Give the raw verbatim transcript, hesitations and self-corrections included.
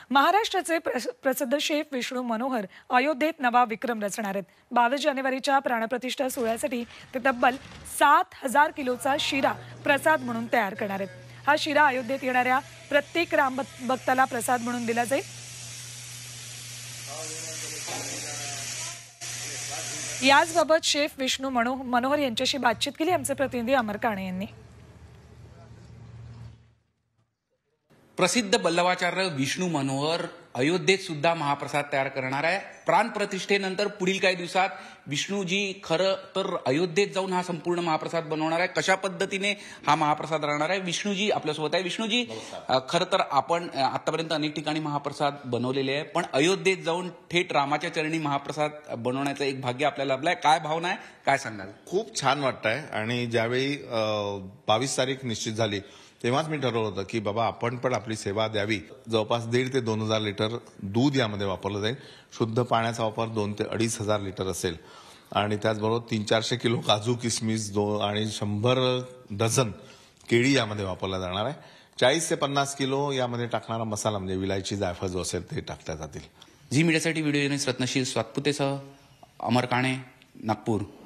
महाराष्ट्राचे प्रसिद्ध शेफ विष्णू मनोहर अयोध्येत नवा विक्रम रचणार आहेत। बावीस जानेवारीच्या प्राणप्रतिष्ठा सोहळ्यासाठी ते तब्बल सात हजार किलोचा शिरा प्रसाद म्हणून तयार करणार आहेत। हा शिरा अयोध्येत येणाऱ्या प्रत्येक राम भक्ताला प्रसाद म्हणून दिला जाईल। याचबाबत शेफ विष्णू मनोहर यांच्याशी बातचीत केली आमचे प्रतिनिधी अमर काणे यांनी। प्रसिद्ध बल्लवाचार्य विष्णू मनोहर अयोध्येत सुद्धा महाप्रसाद तयार करणार आहे। प्राणप्रतिष्ठेनंतर पुढील काही दिवसात विष्णूजी खरं तर अयोध्येत जाऊन हा संपूर्ण महाप्रसाद बनवणार आहे। कशा पद्धतीने हा महाप्रसाद राहणार आहे, विष्णूजी आपल्यासोबत आहे। विष्णूजी, खरं तर आपण आतापर्यंत अनेक ठिकाणी महाप्रसाद बनवलेले आहे, पण अयोध्येत जाऊन थेट रामाच्या चरणी महाप्रसाद बनवण्याचं एक भाग्य आपल्याला लाभलंय। काय भावना आहे, काय सांगाल? खूप छान वाटतंय। आणि ज्यावेळी बावीस तारीख निश्चित झाली तेव्हाच मी ठरवलं होतं की बाबा आपण पण आपली सेवा द्यावी। जवळपास दीड ते दोन हजार लिटर दूध यामध्ये वापरलं जाईल। शुद्ध पाण्याचा वापर दोन ते अडीच हजार लिटर असेल आणि त्याचबरोबर तीन चारशे किलो काजू किसमिस दो आणि शंभर डझन केळी यामध्ये वापरला जाणार आहे। चाळीस ते पन्नास किलो यामध्ये टाकणारा मसाला म्हणजे विलायची जायफळ जो असेल ते टाकल्या जातील। झी मीडियासाठी व्हिडिओ जर्नलिस्ट रत्नशील स्वातपुतेसह अमर काणे, नागपूर।